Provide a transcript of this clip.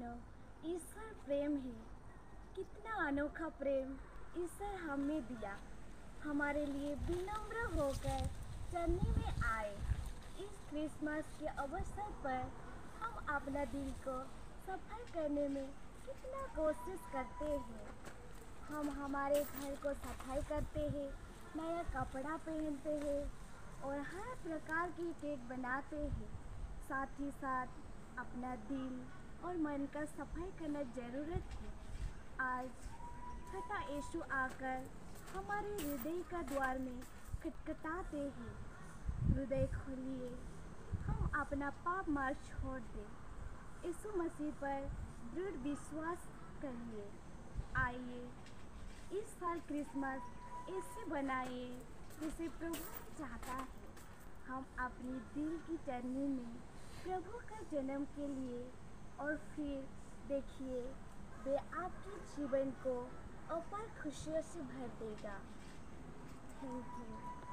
मानो ईश्वर प्रेम है। कितना अनोखा प्रेम ईश्वर हमें दिया, हमारे लिए विनम्र होकर चलने में आए। इस क्रिसमस के अवसर पर हम अपना दिल को सफाई करने में कितना कोशिश करते हैं। हम हमारे घर को सफाई करते हैं, नया कपड़ा पहनते हैं और हर प्रकार की केक बनाते हैं। साथ ही साथ अपना दिल और मन का सफाई करना ज़रूरत है। आज छठा यीशु आकर हमारे हृदय का द्वार में खटखटाते हैं। हृदय खोलिए, हम अपना पाप मार्ग छोड़ दें, यीशु मसीह पर दृढ़ विश्वास करिए। आइए इस साल क्रिसमस ऐसे बनाइए जैसे प्रभु चाहता है। हम अपनी दिल की जर्नी में प्रभु का जन्म के लिए और फिर देखिए वे आपके जीवन को अपार खुशियों से भर देगा। Thank you.